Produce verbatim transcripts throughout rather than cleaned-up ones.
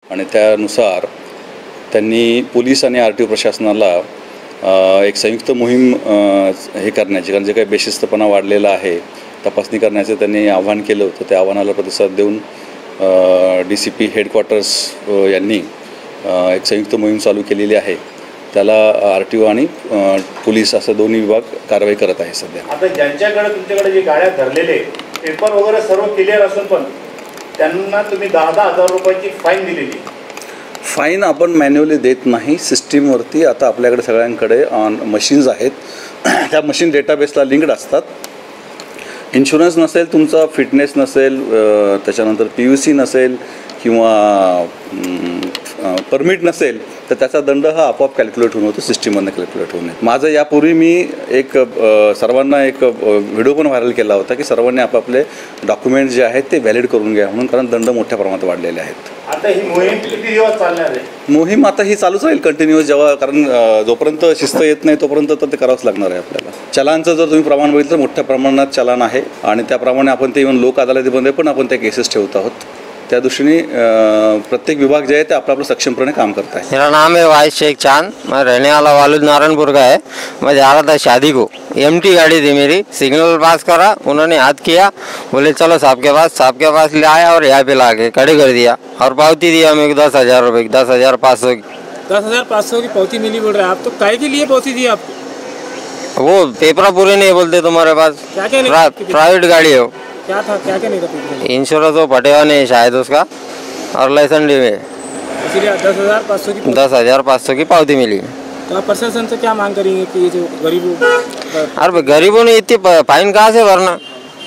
आणि त्यानुसार त्यांनी पोलीस आणि आर टी ओ प्रशासनाला एक संयुक्त मोहीम हे करण्याची, कारण जे काही बेशिस्तपणा वाढलेला आहे तपासणी करण्याचं त्यांनी आवाहन केलं होतं. त्या आव्हानाला प्रतिसाद देऊन डी सी पी हेडक्वार्टर्स यांनी एक संयुक्त मोहीम चालू केलेली आहे. त्याला आर टी ओ आणि पोलीस असं दोन्ही विभाग कारवाई करत आहे सध्या. आता ज्यांच्याकडे तुमच्याकडे जे गाड्या धरलेले पेपर वगैरे सर्व क्लिअर असून पण त्यांना तुम्ही दहा दहा हजार रुपयाची फाईन दिलेली. फाईन आपण मॅन्युअली देत नाही, सिस्टीमवरती आता आपल्याकडे सगळ्यांकडे ऑन मशीन्स आहेत. त्या मशीन डेटाबेसला लिंक्ड असतात. इन्शुरन्स नसेल, तुमचा फिटनेस नसेल, त्याच्यानंतर पी यू सी नसेल किंवा परमिट नसेल तर त्याचा दंड हा आपोआप कॅल्क्युलेट होऊन होतो, सिस्टीममधनं कॅल्क्युलेट होऊन. माझं यापूर्वी मी एक सर्वांना एक व्हिडिओ पण व्हायरल केला होता की सर्वांनी आपापले डॉक्युमेंट जे आहेत ते व्हॅलिड करून घ्या म्हणून, कारण दंड मोठ्या प्रमाणात वाढलेले आहेत. आता ही मोहीम किती दिवस चालणार आहे? मोहीम आता ही चालूच राहील कंटिन्यूअस, जेव्हा कारण जोपर्यंत शिस्त येत नाही तोपर्यंत तर ते करावंच लागणार आहे आपल्याला. चलानचं जर तुम्ही प्रमाण बघितलं तर मोठ्या प्रमाणात चलान आहे आणि त्याप्रमाणे आपण ते इव्हन लोक अदालतीमध्ये पण आपण त्या केसेस ठेवत आहोत. त्या दृष्टीने प्रत्येक विभाग जे आहे ते आपलं सक्षमपणे काम करता है. मेरा नाम है वाहिद शेख चांद, मैं रहने वाला वालुद नारायणपुर का है. मैं जा रहा था शादी को, एमटी गाड़ी थी मेरी, सिग्नल पास करा, उन्होंने हाथ किया, बोले चलो साहब के पास. साहब के पास ले आया और यहाँ पे ला के खड़े कर दिया और पावती दिया मेरे को दस हजार रुपये की, दस हजार पाँच सौ की. दस हजार पाँच सौ की पावती मिली बोल रहे हैं आप, तो काय के लिए पावती दी आपको? वो पेपर पूरे नहीं बोलते तुम्हारे पास. क्या क्या नहीं? प्राइवेट गाड़ी है वो. क्या था, क्या क्या नहीं था? इंश्योरेंस वो फटे हुआ नहीं शायद उसका, और लाइसेंस डी में इसलिए दस हजार पाँच सौ की दस हजार पाँच सौ की पावती मिली. तो आप प्रशासन से क्या मांग करेंगे कि ये जो गरीबों, अरे गरीबों ने इतनी फाइन कहाँ से भरना?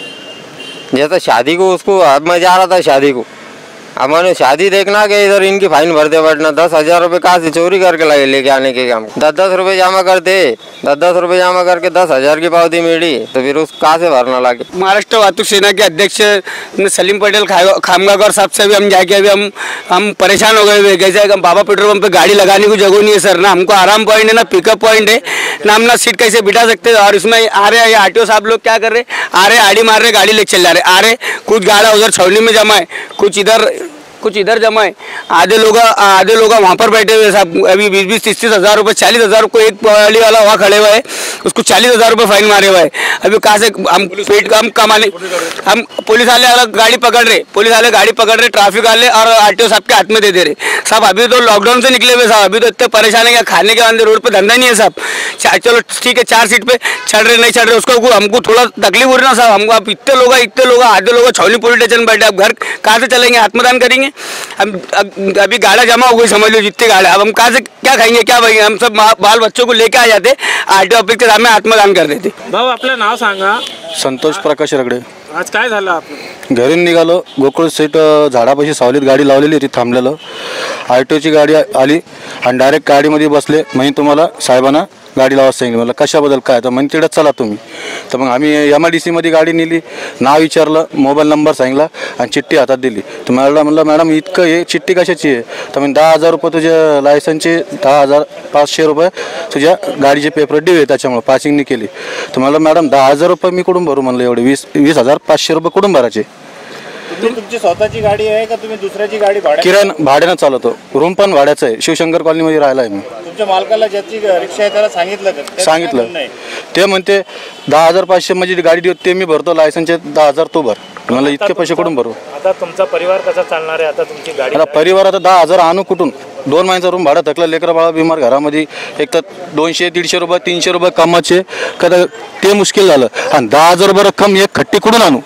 जैसे शादी को उसको, अब मैं जा रहा था शादी को, अब मैंने शादी देखना कि इधर इनकी फाइन भरते बैठना. दस हजार रुपये कहाँ से चोरी करके लगे लेके आने के काम. दस दस रुपये जमा करते, दस दस रुपये जमा करके दस हजार की पावती मिली, तो फिर उस कहाँ से भरना लगे. महाराष्ट्र वाहतूक सेना के अध्यक्ष सलीम पटेल खामगाकर साहब से भी हम जाके अभी हम हम परेशान हो गए. कैसे हम बाबा पेट्रोल पंप पे गाड़ी लगाने को जगह नहीं है सर, ना हमको आराम पॉइंट है ना पिकअप पॉइंट है, ना हम ना सीट कैसे बिठा सकते हैं. और इसमें आ रहे आर टी ओ साहब लोग क्या कर रहे, आ रहे आड़ी मार रहे, गाड़ी लेके चल जा रहे. आ रहे कुछ गाड़ा उधर छौली में जमा है, कुछ इधर कुछ इधर जमा है. आधे लोग आधे लोग वहाँ पर बैठे हुए साहब. अभी बीस बीस तीस तीस हज़ार रुपये, चालीस हज़ार को एक पॉली वाला वहाँ खड़े हुआ है, उसको चालीस हज़ार रुपये फाइन मारे हुआ है. अभी कहाँ से हम पेट हम कमाने, हम पुलिस वाले अलग गाड़ी पकड़ रहे, पुलिस वाले गाड़ी पकड़ रहे, ट्रैफिक वाले और आर टी ओ साहब के हाथ में दे दे रहे साहब. अभी तो लॉकडाउन से निकले हुए साहब, अभी तो इतने परेशान है, खाने के अंदर रोड पर धंधा नहीं है साहब. चलो ठीक है, चार सीट पे चढ़ रहे नहीं चढ़ रहे उसको हमको थोड़ा तकलीफ हो रही ना साहब. हमको आप इतने लोग इतने लोग आधे लोग छौली पुलिस स्टेशन बैठे, अब घर कहाँ से चलेंगे, आत्मदान करेंगे. हम अभी गाड़ा जमा हो गई समझ लो जितनी गाड़ा, अब हम कहाँ से क्या खाएंगे क्या भाई. हम सब बाल बच्चों को लेके आ जाते, आर टी ओ ऑफिस के सामने आत्मदान कर देते. भाऊ आपलं नाव सांगा. संतोष प्रकाश रगडे. आज काय झालं आपलं? घरून निघालो, गोकुळ सीट झाडापाशी सावलीत गाडी लावलेली होती, थांबलेलं. आर टी ओची गाडी आली आणि डायरेक्ट गाडीमध्ये बसले. म्हणजे तुम्हाला साहेबांना गाडी लावा सांगितलं. मला कशाबद्दल काय, तर म्हणजे तिकडे चला तुम्ही. तर मग आम्ही एम आय डी सीमध्ये गाडी नेली, नाव विचारलं, मोबाईल नंबर सांगितला आणि चिठ्ठी हातात दिली. तर मला म्हणलं मॅडम इतकं हे चिठ्ठी कशाची आहे. तर मी दहा हजार रुपये तुझ्या लायसनचे, दहा हजार पाचशे रुपये तुझ्या गाडीचे पेपर ड्यू आहे त्याच्यामुळे पासिंगनी केली. तर मला मॅडम दहा हजार रुपये मी कुठून भरू म्हणलं, एवढे वीस वीस हजार पाचशे रुपये कुठून भरायचे. तुम्ही तुमची स्वतःची गाडी आहे का तुम्ही दुसऱ्याची गाडी भाड्याने? किराण भाड्यानं चालवतो, रूम पण भाड्याचं आहे. शिवशंकर कॉलनीमध्ये राहिला आहे मी. तुमच्या मालकाला ज्याची रिक्षा आहे त्याला सांगितलं का? सांगितलं. ते म्हणते दहा हजार पाचशे म्हणजे गाडी देऊ ते मी भरतो, लायसनचे दहा हजार तू भर. मला इतके पैसे कुठून भरू. आता तुमचा परिवार कसा चालणार आहे? आता तुमची गाडी, आता परिवार आता दहा हजार आणू कुठून. दोन महिन्याचा रूम भाडं थकलं, लेकरं बाळा बिमार घरामध्ये, एक तर दोनशे दीडशे रुपये तीनशे रुपये कामाचे कदा ते मुश्किल झालं. आणि दहा हजार रुपये रक्कम एक खट्टी कुठून आणू.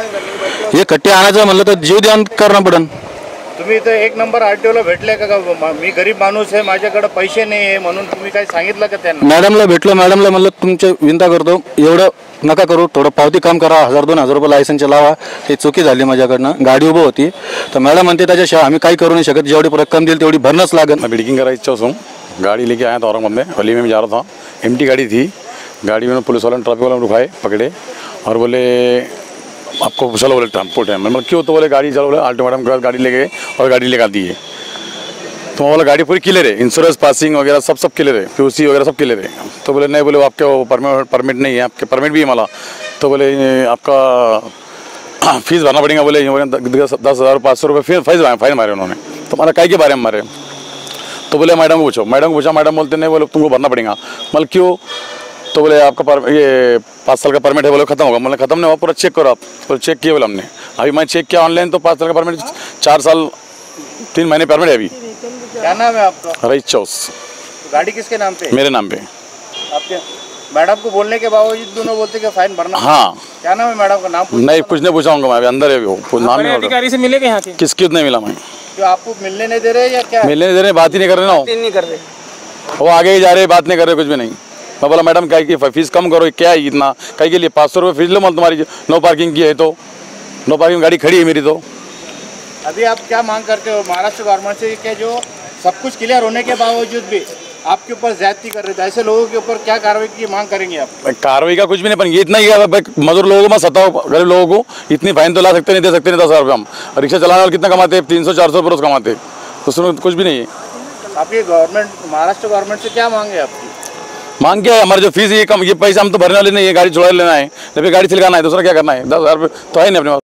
हे खट्टे आणायचं म्हणलं तर जीव द्यान करणं पडन. तुम्ही इथं एक नंबर आर टी ओला भेटले का? मी गरीब माणूस आहे, माझ्याकडे पैसे नाही आहे म्हणून तुम्ही काही सांगितलं का त्यांना? मॅडमला भेटलो, मॅडमला म्हणलं तुमच्या विनंती करतो एवढं नका करू, थोडं पावती काम करा, हजार दोन हजार रुपये लायसनचे लावा. हे चुकी झाली माझ्याकडनं. गाडी उभं होती तर मॅडम म्हणते त्याच्याशिवाय आम्ही काही करू नाही शकत, जेवढी रक्कम देईल तेवढी भरणंच लागेल. मैं बिल्डिंग का इच्छा हूँ, गाड़ी लेके आया था औरंगाबाद में, होली में जा रहा था, एम टी गाड़ी थी. गाड़ी में पुलिस वाले ट्रैफिक वाले रुकाए, पकड़े और बोले आपको चलो बोले ट्रांसपोर्ट है. मतलब क्यों, तो बोले गाड़ी चलो, बोले अल्टीमेटम के बाद गाड़ी ले गए और गाड़ी लेकर दी है. तो बोला गाड़ी पूरी क्लियर है, इंश्योरेंस पासिंग वगैरह सब सब क्लियर है, पी यू सी वगैरह सब क्लियर है. तो बोले नहीं, बोले आपके परमिट परमिट नहीं है, आपके परमिट भी है मला. तो बोले आपका फीस भरना पड़ेगा. बोले दस हज़ार पाँच सौ रुपये फीस फाइन मारे उन्होंने. तुम्हारा काय के बारे में मारे? तो बोले मैडम को पूछो। मैडम को पूछा, मैडम बोलते नहीं, बोले तुमको भरना पड़ेगा। मतलब क्यों? तो बोले आपका पर ये पाँच साल का परमिट है, बोले खत्म होगा। मतलब खत्म नहीं हुआ, पूरा चेक करो आप। बोले चेक किया बोले हमने। अभी मैं चेक किया ऑनलाइन, तो पाँच साल का परमिट, चार साल तीन महीने परमिट है अभी। क्या नाम है आपका? रईस चौस। गाड़ी किसके नाम पे? मेरे नाम पे। आपके मैडम को बोलने के बावजूद दोनों बोलते कि फाइन भरना। हाँ। क्या नाम है मैडम का? नाम नहीं, कुछ नहीं पूछाऊंगा मैं, अभी अंदर है वो, कुछ नाम बड़े नहीं। अधिकारी से मिले के यहाँ के? किसकी नहीं मिला मैं। जो आपको मिलने नहीं दे रहे या क्या? मिलने नहीं दे रहे, बात ही नहीं कर रहे ना। नहीं कर रहे, वो आगे ही जा रहे, बात नहीं कर रहे, कुछ भी नहीं। मैं बोला मैडम काय की फीस कम करो, क्या है इतना, काय के लिए पाँच सौ रुपये फीस लो। मतलब तुम्हारी नो पार्किंग की है, तो नो पार्किंग गाड़ी खड़ी है मेरी। तो अभी आप क्या मांग करते हो महाराष्ट्र गवर्नमेंट से कि जो सब कुछ क्लियर होने के बावजूद भी आपके ऊपर ज्यादती कर रहे थे, ऐसे लोगों के ऊपर क्या कार्रवाई की मांग करेंगे आप? कार्रवाई का कुछ भी नहीं, पर ये इतना ही है, मजदूर लोगों को मत सताओ, गरीब लोगों को इतनी फाइन तो ला सकते नहीं, दे सकते नहीं। दस हज़ार रुपये हम रिक्शा चलाने वाले कितना कमाते हैं? तीन सौ चार सौ रुपये रोज कमाते हैं, तो उसमें कुछ भी नहीं है। आपकी गवर्नमेंट महाराष्ट्र गवर्नमेंट से क्या मांगे आपकी? मांग क्या है? हमारे जो फीस ये कम, ये पैसा हम तो भरने वाले नहीं है, गाड़ी छुड़ा लेना है, फिर गाड़ी छिलकाना है, दूसरा क्या करना है? दस हज़ार रुपये तो है नहीं अपने पास।